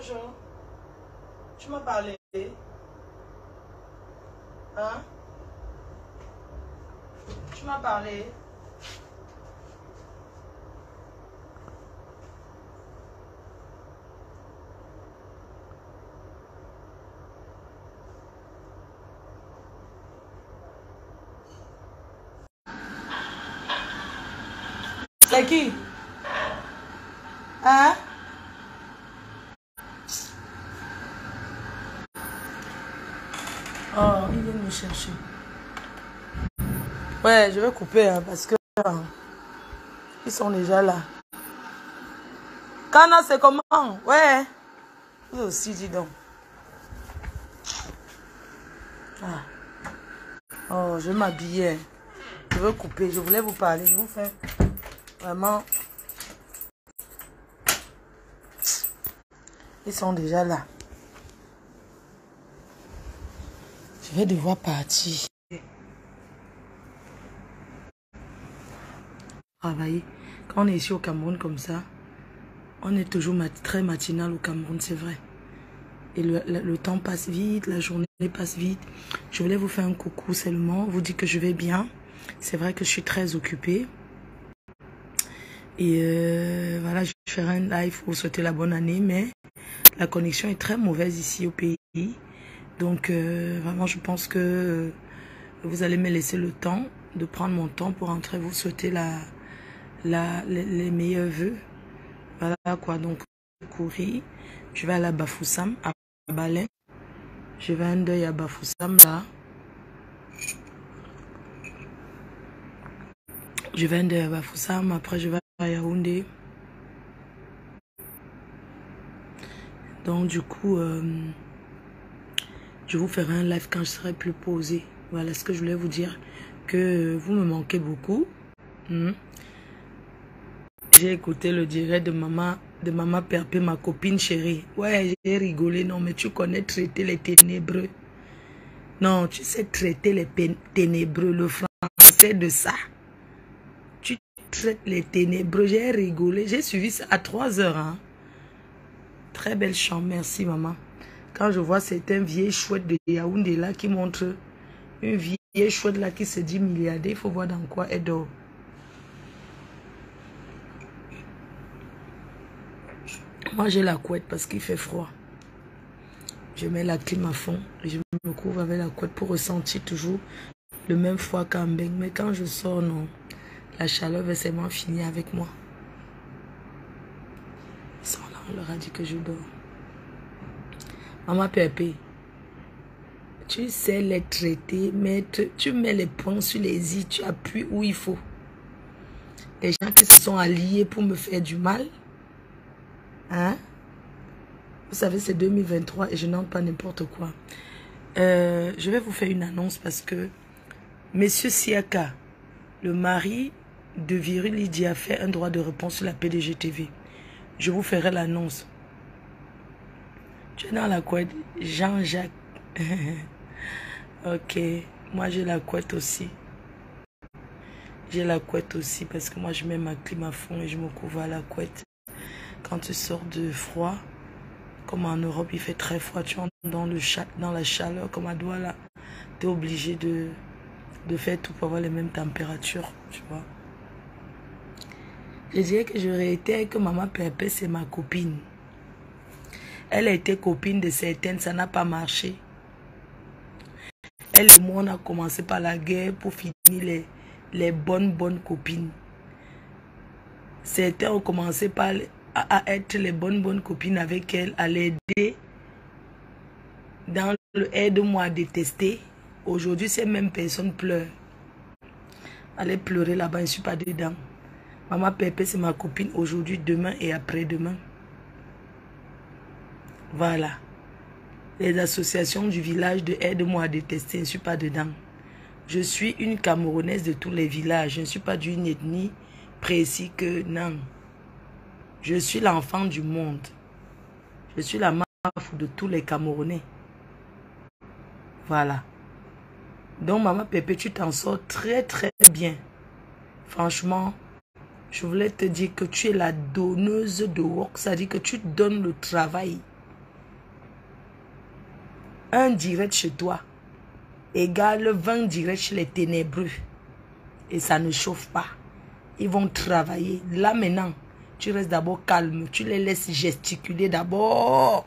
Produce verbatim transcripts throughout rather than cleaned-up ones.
Bonjour. Tu m'as parlé. Hein? Tu m'as parlé. C'est qui? Hein? Oh, il vient me chercher. Ouais, je vais couper hein, parce que euh, ils sont déjà là. Kana, c'est comment? Ouais. Vous aussi, dis donc. Ah. Oh, je vais m'habiller. Je veux couper. Je voulais vous parler. Je vous fais vraiment. Ils sont déjà là. Je vais devoir partir. Travailler. Quand on est ici au Cameroun comme ça, on est toujours mat très matinal au Cameroun, c'est vrai. Et le, le, le temps passe vite, la journée passe vite. Je voulais vous faire un coucou seulement, vous dire que je vais bien. C'est vrai que je suis très occupée. Et euh, voilà, je ferai un live pour souhaiter la bonne année, mais la connexion est très mauvaise ici au pays. Donc euh, vraiment, je pense que euh, vous allez me laisser le temps de prendre mon temps pour entrer vous souhaiter la, la, les, les meilleurs vœux. Voilà quoi, donc courir. Je vais aller à Bafoussam, à Balin. Je vais un deuil à Bafoussam là. Je vais un deuil à Bafoussam, après je vais à Yaoundé. Donc du coup, euh, je vous ferai un live quand je serai plus posée. Voilà ce que je voulais vous dire, que vous me manquez beaucoup. Hmm. J'ai écouté le direct de maman, de maman Perpé, ma copine chérie. Ouais, j'ai rigolé, non, mais tu connais traiter les ténébreux. Non, tu sais traiter les ténébreux, le français de ça. Tu traites les ténébreux, j'ai rigolé, j'ai suivi ça à trois heures. Hein. Très belle chambre, merci maman. Quand je vois certains vieilles chouettes de Yaoundé là qui montrent une vieille chouette là qui se dit milliardaire, il faut voir dans quoi elle dort. Moi j'ai la couette parce qu'il fait froid. Je mets la clim à fond et je me couvre avec la couette pour ressentir toujours le même froid qu'un bain. Mais quand je sors, non, la chaleur va seulement finir avec moi. Ils sont là, on leur a dit que je dors. Maman Pépé, tu sais les traiter, mettre, tu mets les points sur les i, tu appuies où il faut. Les gens qui se sont alliés pour me faire du mal, hein? Vous savez, c'est deux mille vingt-trois et je n'entends pas n'importe quoi. Euh, je vais vous faire une annonce parce que Monsieur Siaka, le mari de Virilidi, a fait un droit de réponse sur la P D G T V. Je vous ferai l'annonce. Tu es dans la couette, Jean-Jacques. Ok, moi j'ai la couette aussi. J'ai la couette aussi parce que moi je mets ma clim à fond et je me couvre à la couette. Quand tu sors de froid, comme en Europe il fait très froid, tu entres dans, le cha dans la chaleur comme à Douala, tu es obligé de, de faire tout pour avoir les mêmes températures, tu vois. Je dirais que je réitère que maman Pépé c'est ma copine. Elle a été copine de certaines, ça n'a pas marché. Elle et moi, on a commencé par la guerre pour finir les, les bonnes, bonnes copines. Certains ont commencé par à, à être les bonnes, bonnes copines avec elle, à l'aider dans le aide-moi à détester. Aujourd'hui, ces mêmes personnes pleurent. Allez pleurer là-bas, je ne suis pas dedans. Maman Pépé, c'est ma copine aujourd'hui, demain et après-demain. Voilà. Les associations du village de aide-moi à détester, je ne suis pas dedans. Je suis une Camerounaise de tous les villages. Je ne suis pas d'une ethnie précise que non. Je suis l'enfant du monde. Je suis la mafou de tous les Camerounais. Voilà. Donc, maman Pépé, tu t'en sors très très bien. Franchement, je voulais te dire que tu es la donneuse de work. Ça dit que tu donnes le travail. un direct chez toi égale vingt directs chez les ténébreux. Et ça ne chauffe pas. Ils vont travailler. Là maintenant, tu restes d'abord calme. Tu les laisses gesticuler d'abord.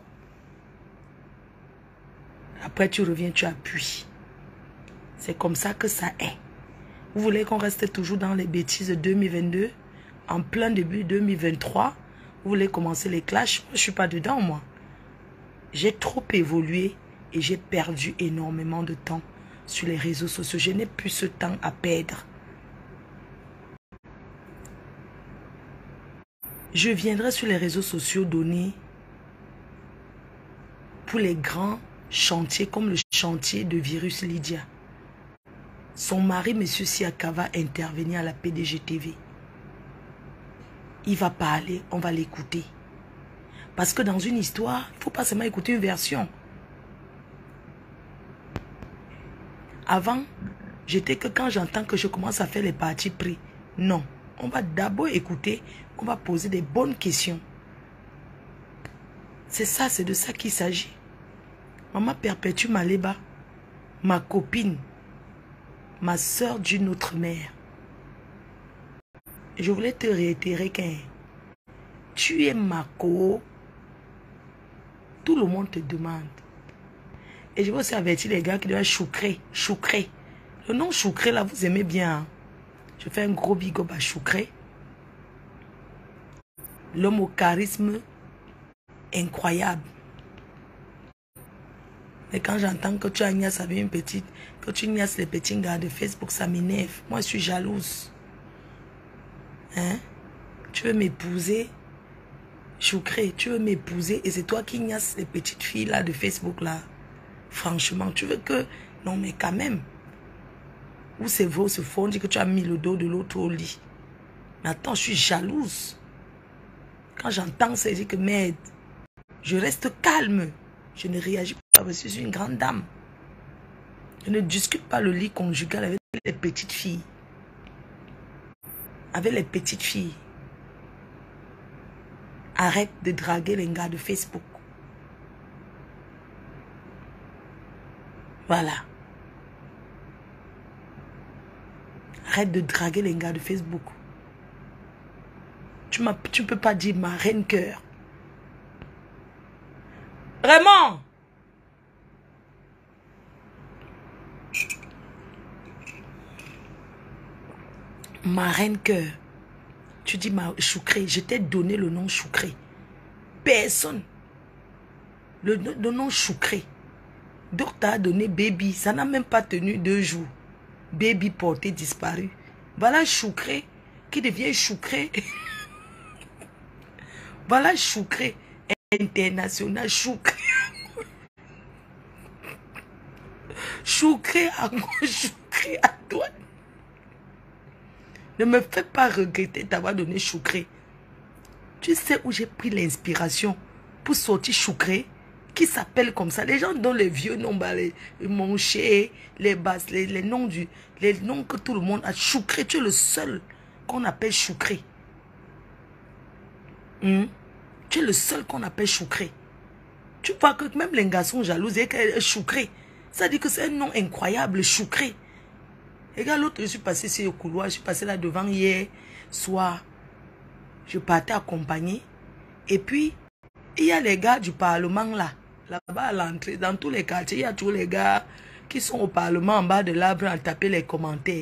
Après, tu reviens, tu appuies. C'est comme ça que ça est. Vous voulez qu'on reste toujours dans les bêtises de deux mille vingt-deux, en plein début deux mille vingt-trois. Vous voulez commencer les clashs? Moi, je ne suis pas dedans, moi. J'ai trop évolué et j'ai perdu énormément de temps sur les réseaux sociaux. Je n'ai plus ce temps à perdre. Je viendrai sur les réseaux sociaux donner pour les grands chantiers comme le chantier de Virus Lydia. Son mari, M. Siaka, va intervenir à la P D G T V. Il va parler, on va l'écouter. Parce que dans une histoire, il ne faut pas seulement écouter une version. Avant, j'étais que quand j'entends que je commence à faire les parties pris. Non, on va d'abord écouter, on va poser des bonnes questions. C'est ça, c'est de ça qu'il s'agit. Maman Perpétue Maleba, ma copine, ma soeur d'une autre mère. Je voulais te réitérer qu'un tu es Mako. Tout le monde te demande. Et je veux aussi avertir les gars qui doivent Choukré. Choukré. Le nom Choukré, là, vous aimez bien. Hein? Je fais un gros big up à Choukré. L'homme au charisme incroyable. Mais quand j'entends que tu agnaces avec une petite, que tu niasses les petits gars de Facebook, ça m'énerve. Moi, je suis jalouse. Hein? Tu veux m'épouser? Choukré, tu veux m'épouser et c'est toi qui niasses les petites filles là de Facebook là. Franchement, tu veux que... Non, mais quand même. Où c'est vrai, c'est faux, on dit que tu as mis le dos de l'autre au lit. Mais attends, je suis jalouse. Quand j'entends ça, je dis que merde. Je reste calme. Je ne réagis pas parce que je suis une grande dame. Je ne discute pas le lit conjugal avec les petites filles. Avec les petites filles. Arrête de draguer les gars de Facebook. Voilà. Arrête de draguer les gars de Facebook. Tu ne tu peux pas dire ma reine cœur. Vraiment. Ma reine cœur. Tu dis ma Choukré. Je t'ai donné le nom Choukré. Personne. Le, le nom Choukré. Donc t'as donné Baby. Ça n'a même pas tenu deux jours. Baby porté disparu. Voilà Choukré qui devient Choukré. Voilà Choukré international. Choukré. Choukré à gauche, Choukré à droite. Ne me fais pas regretter d'avoir donné Choukré. Tu sais où j'ai pris l'inspiration pour sortir Choukré, qui s'appelle comme ça. Les gens dont les vieux noms, bah, les Monché, les basses, les, les noms du, les noms que tout le monde a. Choukré, tu es le seul qu'on appelle Choukré. Hmm? Tu es le seul qu'on appelle Choukré. Tu vois que même les garçons jaloux, c'est Choukré. Ça dit que c'est un nom incroyable, Choukré. Regarde l'autre, je suis passé sur le couloir, je suis passé là devant hier soir. Je partais accompagner. Et puis, il y a les gars du Parlement là. Là-bas à l'entrée, dans tous les quartiers, il y a tous les gars qui sont au Parlement en bas de l'arbre à taper les commentaires.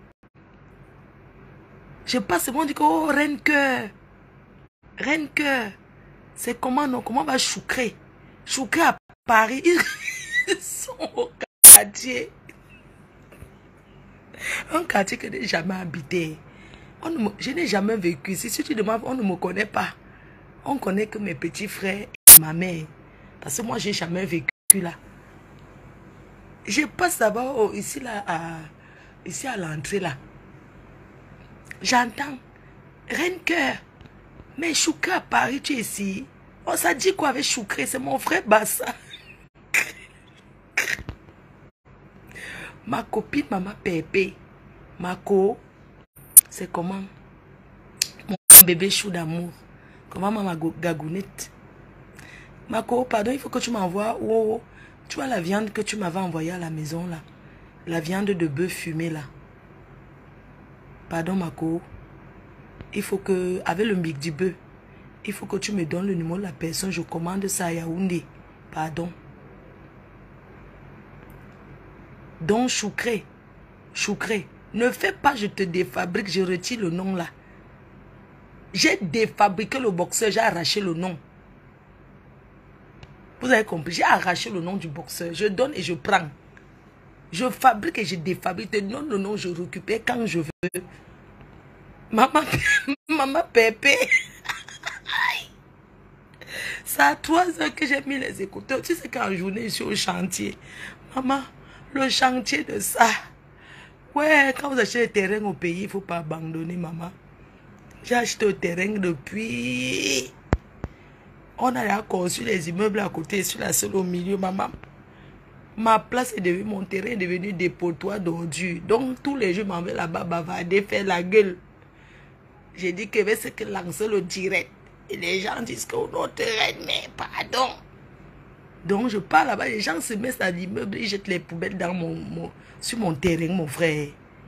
Je passe, on dit que, oh, reine cœur. Reine cœur. C'est comment, non? Comment va Choukré? Choukré à Paris, ils sont au quartier. Un quartier que je n'ai jamais habité. On ne me, je n'ai jamais vécu ici. Si tu demandes, on ne me connaît pas. On connaît que mes petits frères et ma mère. Parce que moi, je n'ai jamais vécu là. Je passe d'abord oh, ici, là, à, ici à l'entrée là. J'entends. Reine cœur. Mais Choukré à Paris, tu es ici. Oh, ça dit quoi avec Choukré? C'est mon frère Bassa. Ma copine, maman Pépé. Mako, c'est comment? Mon bébé chou d'amour. Comment maman Gagounette? Mako, pardon, il faut que tu m'envoies. Oh, Tu vois la viande que tu m'avais envoyée à la maison là. La viande de bœuf fumée là. Pardon Mako. Il faut que, avec le mic du bœuf, il faut que tu me donnes le numéro de la personne. Je commande ça à Yaoundé. Pardon. Donc Choucré. Choucré. Ne fais pas, je te défabrique, je retire le nom là. J'ai défabriqué le boxeur, j'ai arraché le nom. Vous avez compris, j'ai arraché le nom du boxeur. Je donne et je prends. Je fabrique et je défabrique. Je donne le nom, je récupère quand je veux. Maman, maman Pépé. C'est à trois heures que j'ai mis les écouteurs. Tu sais qu'en journée, je suis au chantier. Maman, le chantier de ça. Ouais, quand vous achetez le terrain au pays, il ne faut pas abandonner, maman. J'ai acheté le terrain depuis... On a déjà construit les immeubles à côté, sur la seule au milieu, maman. Ma place est devenue, mon terrain est devenu dépotoir d'ordures. Donc, tous les jours, je m'en vais là-bas bavarder, faire la gueule. J'ai dit que c'est que lancer le direct. Et les gens disent que notre terrain, mais pardon. Donc, je pars là-bas, les gens se mettent à l'immeuble, ils jettent les poubelles dans mon, mon, sur mon terrain, mon frère.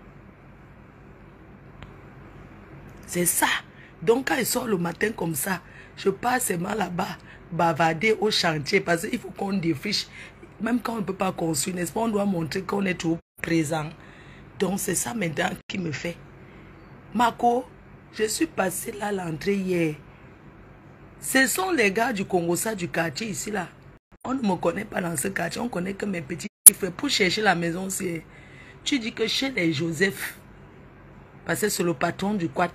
C'est ça. Donc, quand il sort le matin comme ça, je passe seulement là-bas, bavarder au chantier, parce qu'il faut qu'on défriche. Même quand on ne peut pas construire, n'est-ce pas, on doit montrer qu'on est toujours présent. Donc, c'est ça maintenant qui me fait. Mako, je suis passé là à l'entrée hier. Ce sont les gars du Congo-Ça, du quartier ici, là. On ne me connaît pas dans ce quartier, on connaît que mes petits frères. Pour chercher la maison, c'est... Tu dis que chez les Joseph, parce que c'est le patron du quat.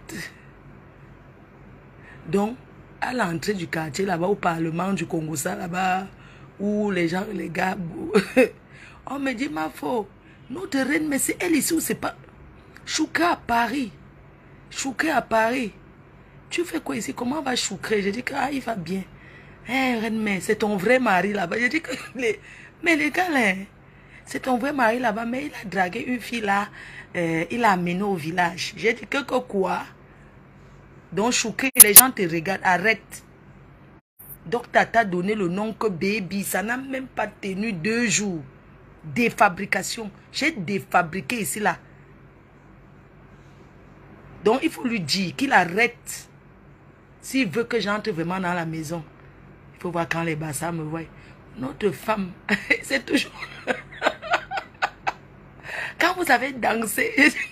Donc, à l'entrée du quartier, là-bas, au Parlement du Congo-Ça, là-bas, où les gens, les gars, on me dit, ma faux, notre reine, mais c'est elle ici ou c'est pas... Chouka à Paris. Chouka à Paris. Tu fais quoi ici? Comment va Choucré? Je dis que, ah, il va bien. Eh, hey, reine, mais c'est ton vrai mari là-bas. Je dis que, les... mais les gars, là, c'est ton vrai mari là-bas, mais il a dragué une fille là, euh, il l'a amené au village. J'ai dit que, que quoi? Donc, Choucré, les gens te regardent, arrête. Donc, tata donné le nom que baby, ça n'a même pas tenu deux jours. Défabrication. J'ai défabriqué ici, là. Donc, il faut lui dire qu'il arrête. S'il veut que j'entre vraiment dans la maison. Il faut voir quand les bassins me voient. Notre femme, c'est toujours... Quand vous avez dansé,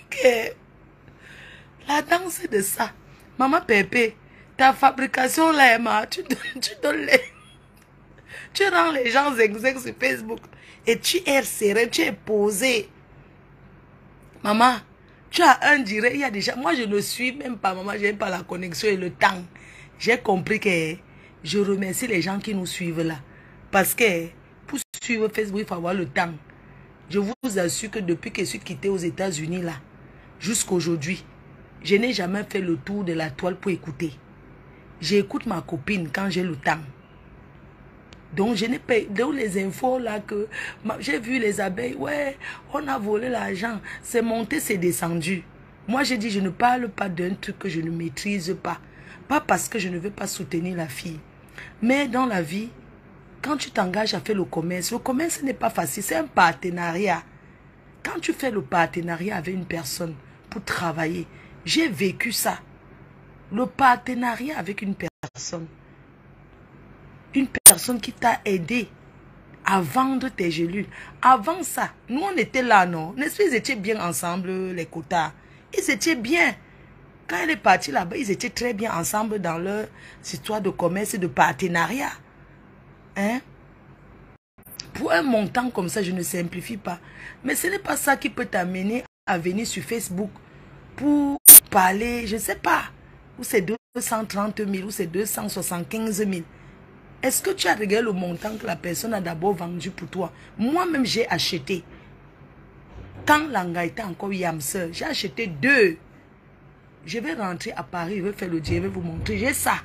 la danse de ça. Maman Pépé, ta fabrication là, Emma, tu, tu donnes les... Tu rends les gens zigzag sur Facebook. Et tu es serré, tu es posé. Maman, tu as un direct, il y a déjà... Moi, je ne suis même pas, maman, je n'ai pas la connexion et le temps. J'ai compris que je remercie les gens qui nous suivent là. Parce que pour suivre Facebook, il faut avoir le temps. Je vous assure que depuis que je suis quitté aux États-Unis là, jusqu'aujourd'hui, je n'ai jamais fait le tour de la toile pour écouter. J'écoute ma copine quand j'ai le temps. Donc, je n'ai pas... Donc, les infos là que... J'ai vu les abeilles, ouais, on a volé l'argent. C'est monté, c'est descendu. Moi, j'ai dit, je ne parle pas d'un truc que je ne maîtrise pas. Pas parce que je ne veux pas soutenir la fille. Mais dans la vie, quand tu t'engages à faire le commerce, le commerce n'est pas facile, c'est un partenariat. Quand tu fais le partenariat avec une personne pour travailler, j'ai vécu ça. Le partenariat avec une personne. Une personne qui t'a aidé à vendre tes gélules. Avant ça, nous on était là, non? N'est-ce pas, ils étaient bien ensemble, les quotas. Ils étaient bien. Quand elle est partie là-bas, ils étaient très bien ensemble dans leur histoire de commerce et de partenariat. Hein? Pour un montant comme ça, je ne simplifie pas. Mais ce n'est pas ça qui peut t'amener à venir sur Facebook pour parler, je ne sais pas, ou c'est deux cent trente mille, ou c'est deux cent soixante-quinze mille. Est-ce que tu as regardé le montant que la personne a d'abord vendu pour toi? Moi-même, j'ai acheté. Quand Langa était encore Yamseur, j'ai acheté deux. Je vais rentrer à Paris, je vais faire le Dieu, je vais vous montrer. J'ai ça.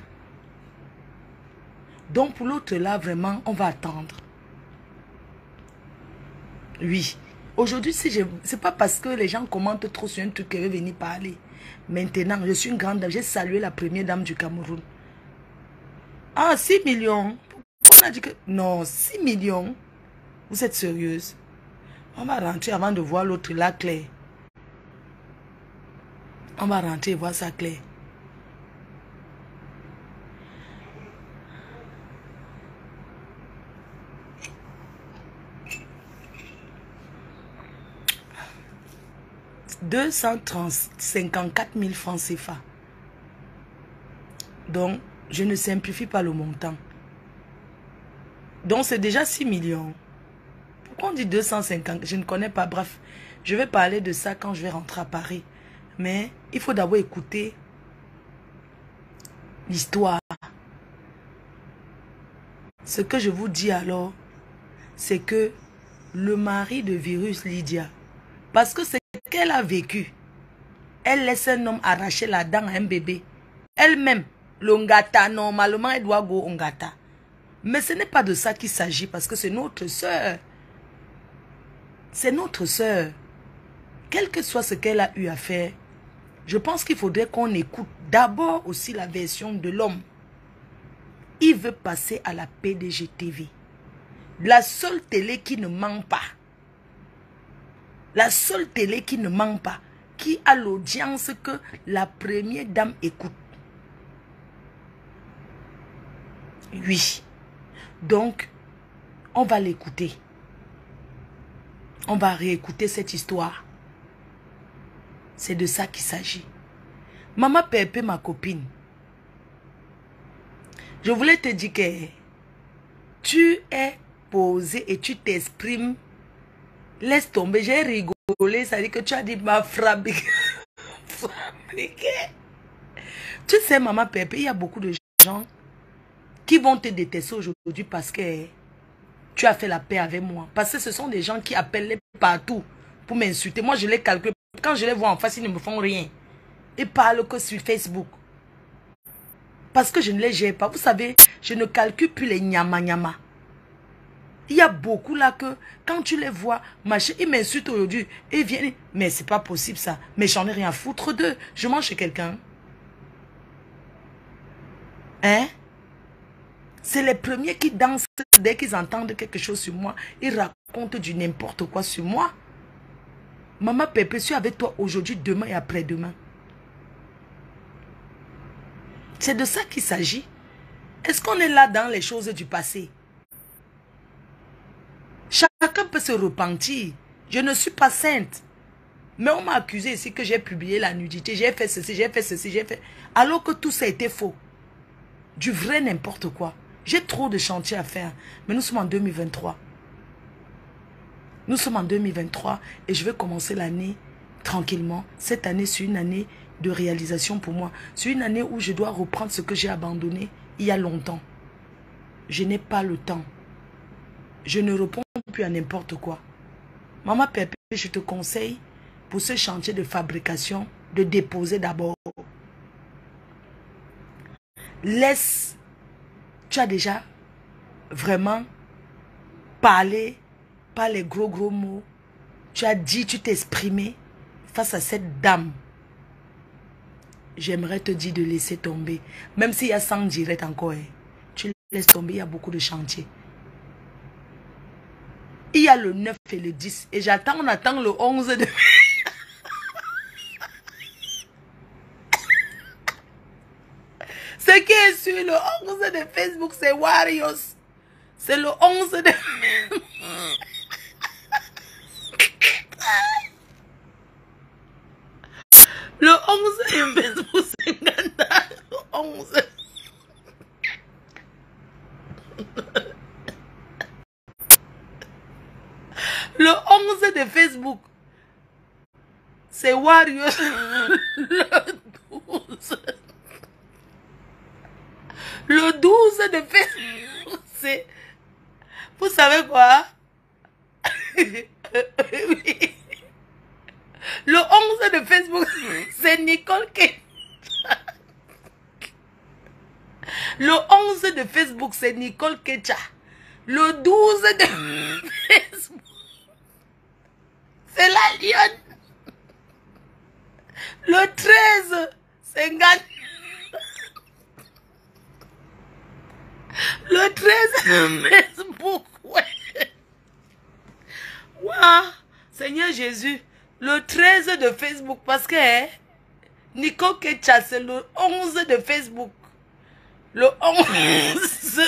Donc pour l'autre là, vraiment, on va attendre. Oui. Aujourd'hui, si je... c'est pas parce que les gens commentent trop sur un truc que je vais venir parler. Maintenant, je suis une grande dame. J'ai salué la première dame du Cameroun. Ah, six millions. On a dit que... Non, six millions. Vous êtes sérieuse? On va rentrer avant de voir l'autre là clair. On va rentrer et voir ça clair. deux cent cinquante-quatre mille francs C F A. Donc, je ne simplifie pas le montant. Donc, c'est déjà six millions. Pourquoi on dit deux cent cinquante? Je ne connais pas. Bref, je vais parler de ça quand je vais rentrer à Paris. Mais il faut d'abord écouter l'histoire. Ce que je vous dis alors, c'est que le mari de Virus Lydia, parce que c'est qu'elle a vécu, elle laisse un homme arracher la dent à un bébé. Elle-même, le ngata, normalement, elle doit go au ngata. Mais ce n'est pas de ça qu'il s'agit, parce que c'est notre soeur. C'est notre soeur. Quel que soit ce qu'elle a eu à faire, je pense qu'il faudrait qu'on écoute d'abord aussi la version de l'homme. Il veut passer à la P D G T V. La seule télé qui ne ment pas. La seule télé qui ne ment pas. Qui a l'audience que la première dame écoute. Oui. Donc, on va l'écouter. On va réécouter cette histoire. C'est de ça qu'il s'agit. Maman Pépé, ma copine. Je voulais te dire que tu es posé et tu t'exprimes. Laisse tomber. J'ai rigolé. Ça dit que tu as dit ma fabriqué. Tu sais, maman Pépé, il y a beaucoup de gens qui vont te détester aujourd'hui parce que tu as fait la paix avec moi. Parce que ce sont des gens qui appellent partout pour m'insulter. Moi, je les calcule. Quand je les vois en face, ils ne me font rien. Ils parlent que sur Facebook. Parce que je ne les gère pas. Vous savez, je ne calcule plus les nyama nyama. Il y a beaucoup là que, quand tu les vois, machin, ils m'insultent aujourd'hui. Ils viennent, mais c'est pas possible ça. Mais j'en ai rien à foutre d'eux. Je mange chez quelqu'un. Hein? C'est les premiers qui dansent dès qu'ils entendent quelque chose sur moi. Ils racontent du n'importe quoi sur moi. Maman Pépé, je suis avec toi aujourd'hui, demain et après-demain. C'est de ça qu'il s'agit. Est-ce qu'on est là dans les choses du passé? Chacun peut se repentir. Je ne suis pas sainte. Mais on m'a accusé ici que j'ai publié la nudité. J'ai fait ceci, j'ai fait ceci, j'ai fait... Alors que tout ça était faux. Du vrai n'importe quoi. J'ai trop de chantiers à faire. Mais nous sommes en deux mille vingt-trois. Nous sommes en deux mille vingt-trois et je vais commencer l'année tranquillement. Cette année, c'est une année de réalisation pour moi. C'est une année où je dois reprendre ce que j'ai abandonné il y a longtemps. Je n'ai pas le temps. Je ne réponds plus à n'importe quoi. Maman Pépé, je te conseille pour ce chantier de fabrication de déposer d'abord. Laisse, tu as déjà vraiment parlé, pas les gros gros mots. Tu as dit, tu t'es exprimé face à cette dame. J'aimerais te dire de laisser tomber. Même s'il y a cent directs encore, hein, tu laisses tomber, il y a beaucoup de chantiers. Il y a le neuf et le dix. Et j'attends, on attend le onze de... Ce qui est sur le onze de Facebook, c'est Warriors. C'est le onze de... Le onze de Facebook, c'est Ganda. Le onze. Le onze de Facebook, c'est Warriors. Le douze. Le douze de Facebook, c'est... Vous savez quoi? Oui. Le onze de Facebook, c'est Nicole Ketcha. Le onze de Facebook, c'est Nicole Ketcha. Le douze de Facebook, c'est la lionne. Le treize, c'est Gane. Le treize de Facebook, ouais. Ouah, Seigneur Jésus, le treize de Facebook, parce que hein, Nicole Ketcha, c'est le onze de Facebook. Le onze.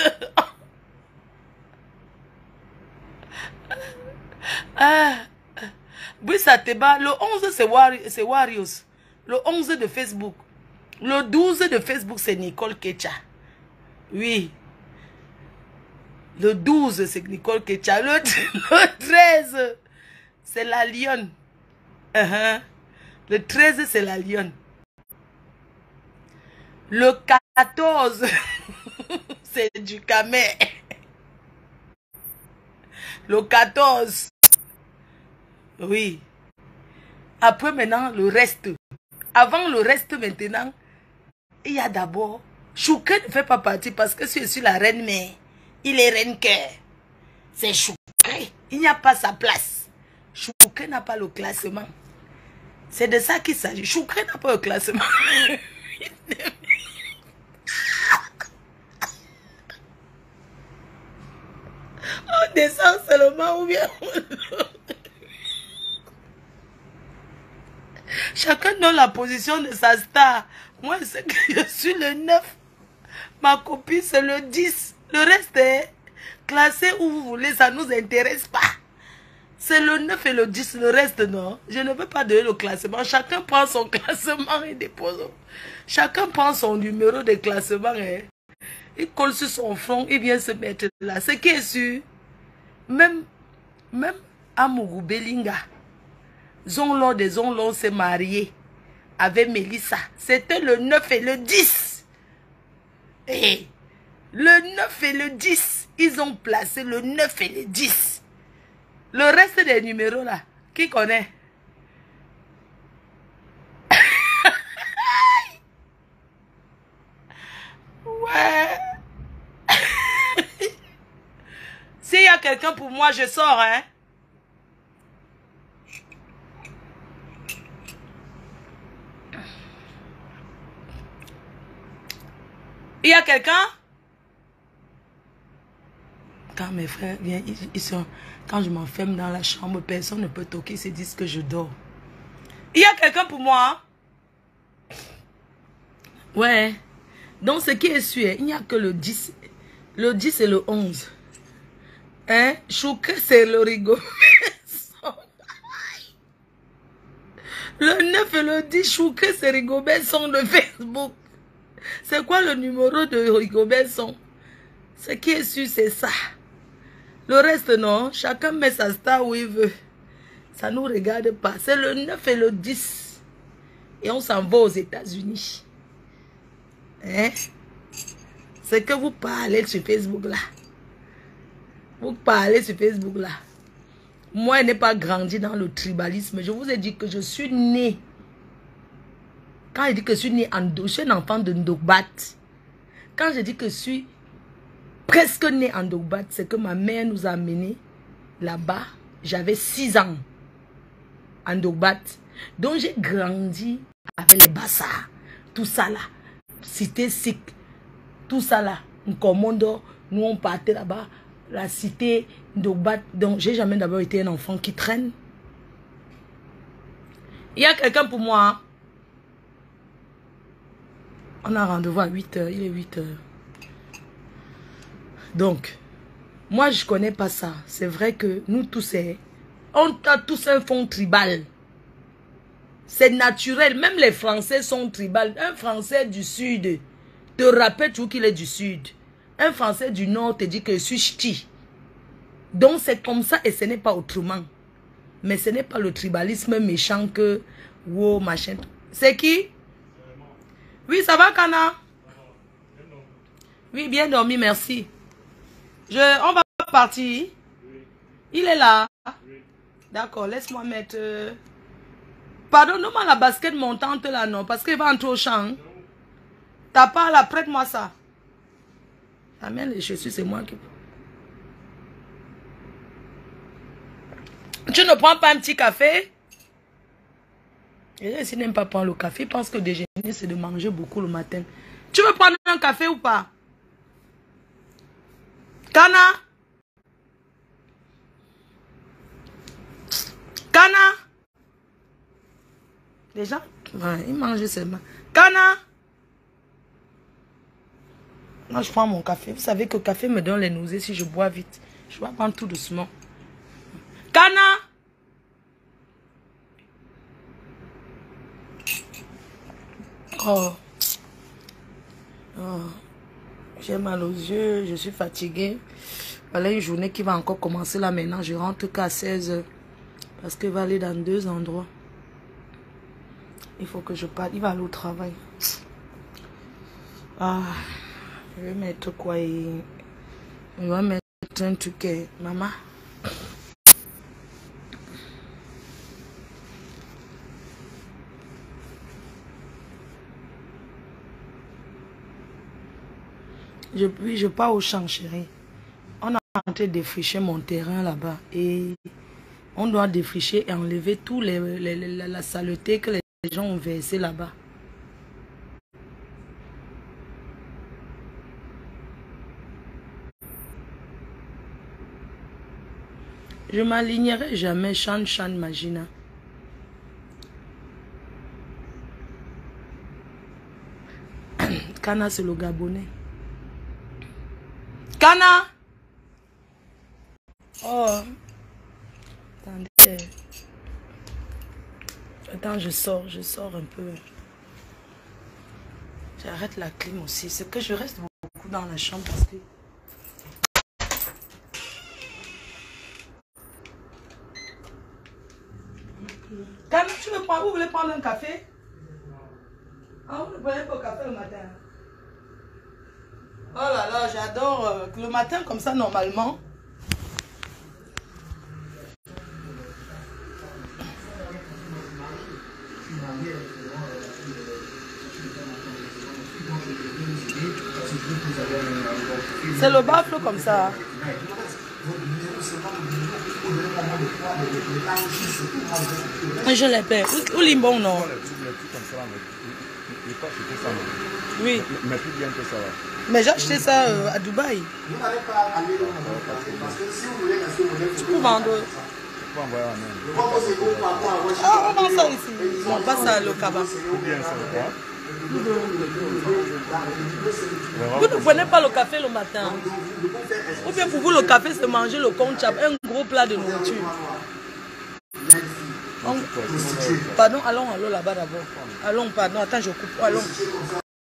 Ah. Oui, ça te bat. Le onze, c'est Wari, Warriors. Le onze de Facebook. Le douze de Facebook, c'est Nicole Ketcha. Oui. Le douze, c'est Nicole Ketcha. Le, le treize, c'est la lionne. Uh-huh. Le treize, c'est la lionne. Le quatorze, c'est du camé. Le quatorze. Oui. Après, maintenant, le reste. Avant le reste, maintenant, il y a d'abord... Chouquet ne fait pas partie parce que je suis la reine, mais il est reine cœur. C'est Chouquet. Il n'y a pas sa place. Chouquet n'a pas le classement. C'est de ça qu'il s'agit. Chouquet n'a pas le classement. On descend seulement ou bien... Chacun donne la position de sa star. Moi, c'est que je suis le neuf. Ma copine, c'est le dix. Le reste est classé où vous voulez. Ça ne nous intéresse pas. C'est le neuf et le dix. Le reste, non. Je ne veux pas donner le classement. Chacun prend son classement et dépose. Chacun prend son numéro de classement. Et il colle sur son front. Il vient se mettre là. Ce qui est sûr, même, même Amougou Belinga, Zonlon de Zonlon s'est marié avec Mélissa. C'était le neuf et le dix. Et le neuf et le dix, ils ont placé le neuf et le dix. Le reste des numéros là, qui connaît? Ouais. S'il y a quelqu'un pour moi, je sors, hein. Il y a quelqu'un? Quand mes frères viennent, ils, ils sont, quand je m'enferme dans la chambre, personne ne peut toquer, ils se disent que je dors. Il y a quelqu'un pour moi? Ouais. Donc ce qui est sûr, il n'y a que le dix. Le dix et le onze. Hein? Chouquet, c'est le rigolo. Le neuf et le dix, Chouquet, c'est Rigobert sont de Facebook. C'est quoi le numéro de Rigobert son? Ce qui est sûr, c'est ça. Le reste, non. Chacun met sa star où il veut. Ça ne nous regarde pas. C'est le neuf et le dix. Et on s'en va aux États-Unis. Hein? C'est que vous parlez sur Facebook là. Vous parlez sur Facebook là. Moi, je n'ai pas grandi dans le tribalisme. Je vous ai dit que je suis né. Quand je dis que je suis né en Do, je suis un enfant de Ndogbat. Quand je dis que je suis presque né en Ndogbat, c'est que ma mère nous a amenés là-bas. J'avais six ans en Ndogbat. Donc j'ai grandi avec les Bassas. Tout ça là. Cité Sikh. Tout ça là. Nkomondo. Nous on partait là-bas. La cité Ndogbat. Donc j'ai jamais d'abord été un enfant qui traîne. Il y a quelqu'un pour moi. Hein? On a rendez-vous à huit heures, il est huit heures. Donc, moi je connais pas ça. C'est vrai que nous tous, on a tous un fond tribal. C'est naturel, même les Français sont tribal. Un Français du Sud te rappelle toujours qu'il est du Sud. Un Français du Nord te dit que je suis ch'ti. Donc c'est comme ça et ce n'est pas autrement. Mais ce n'est pas le tribalisme méchant que, wow, machin. C'est qui? Oui, ça va, Kana? Oui, bien dormi, merci. Je, on va partir. Il est là. D'accord, laisse-moi mettre... Euh... Pardon, donne-moi la basket montante là, non, parce qu'il va entrer au champ. T'as pas là, prête-moi ça. La mienne, les chaussures, c'est moi qui... Tu ne prends pas un petit café? Et si n'aime pas prendre le café, pense que déjeuner, c'est de manger beaucoup le matin. Tu veux prendre un café ou pas? Kana? Cana. Les gens, ouais, ils mangent seulement. Cana. Moi, je prends mon café. Vous savez que le café me donne les nausées si je bois vite. Je vais prendre tout doucement. Cana. Oh. Oh. J'ai mal aux yeux, je suis fatiguée. Voilà une journée qui va encore commencer là maintenant. Je rentre qu'à seize heures. Parce qu'il va aller dans deux endroits. Il faut que je parte. Il va aller au travail. Ah. Je vais mettre quoi? Je vais mettre un truc. Maman. Je, puis, je pars au champ, chérie. On a en train de défricher mon terrain là-bas. Et on doit défricher et enlever tous les, les, les, la saleté que les gens ont versé là-bas. Je ne m'alignerai jamais, Chan Chan Magina. Cana, c'est le Gabonais. Cana! Oh! Attendez. Attends, je sors, je sors un peu. J'arrête la clim aussi. C'est que je reste beaucoup dans la chambre parce que... Cana, tu veux prendre, vous voulez prendre un café? Ah, vous ne prenez pas le café le matin? Oh là là, j'adore euh, le matin comme ça normalement. C'est le baffle comme ça. Je l'ai fait. Où limbon non? Oui. Mais plus bien que ça. Mais j'ai acheté ça euh, à Dubaï. Vous n'allez pas aller dans le parce que si vous voulez rester au modèle, tu peux vendre. Tu peux envoyer la même. Le propos c'est que par rapport à votre ah, on vend ça ici. On passe à le cabas. Bien ça, quoi. Vous ne prenez pas le café le matin. Ou bien pour vous le café c'est manger le conchap, un gros plat de nourriture. On... Pardon, allons, allons là-bas d'abord. Allons, pardon, attends, je coupe. Allons.